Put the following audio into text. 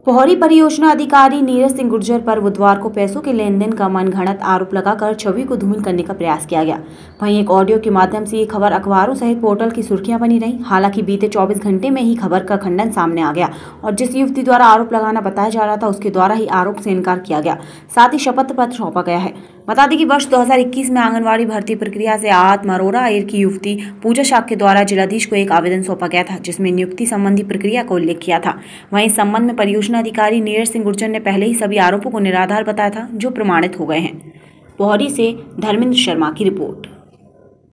पोहरी परियोजना अधिकारी नीरज सिंह गुर्जर पर बुधवार को पैसों के लेन देन का मनगढ़ंत आरोप लगाकर छवि को धूमिल करने का प्रयास किया गया। वहीं एक ऑडियो के माध्यम से ये खबर अखबारों सहित पोर्टल की सुर्खियां बनी रही। हालांकि बीते 24 घंटे में ही खबर का खंडन सामने आ गया और जिस युवती द्वारा आरोप लगाना बताया जा रहा था उसके द्वारा ही आरोप से इनकार किया गया, साथ ही शपथ पत्र सौंपा गया है। बता दें कि वर्ष 2021 में आंगनबाड़ी भर्ती प्रक्रिया से आहत मरोरा आयर की युवती पूजा शाह के द्वारा जिलाधीश को एक आवेदन सौंपा गया था, जिसमें नियुक्ति संबंधी प्रक्रिया का उल्लेख किया था। वहीं इस संबंध में परियोजना अधिकारी नीरज सिंह गुर्जर ने पहले ही सभी आरोपों को निराधार बताया था, जो प्रमाणित हो गए हैं। पोहरी से धर्मेंद्र शर्मा की रिपोर्ट।